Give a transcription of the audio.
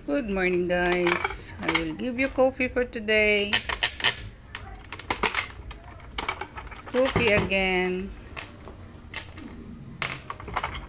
Good morning, guys. I will give you coffee for today. Coffee again.